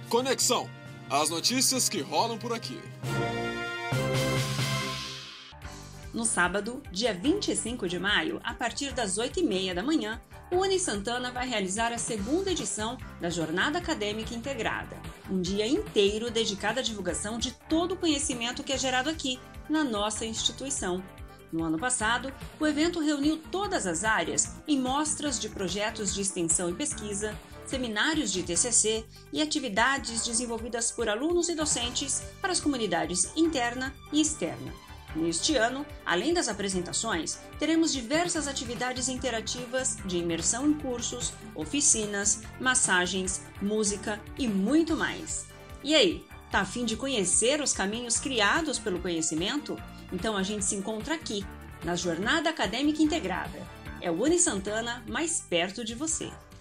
Conexão. As notícias que rolam por aqui. No sábado, dia 25 de maio, a partir das 8h30 da manhã, o UniSantana vai realizar a segunda edição da Jornada Acadêmica Integrada, um dia inteiro dedicado à divulgação de todo o conhecimento que é gerado aqui, na nossa instituição. No ano passado, o evento reuniu todas as áreas em mostras de projetos de extensão e pesquisa, seminários de TCC e atividades desenvolvidas por alunos e docentes para as comunidades interna e externa. Neste ano, além das apresentações, teremos diversas atividades interativas de imersão em cursos, oficinas, massagens, música e muito mais. E aí, tá a fim de conhecer os caminhos criados pelo conhecimento? Então a gente se encontra aqui, na Jornada Acadêmica Integrada. É o UniSantana mais perto de você.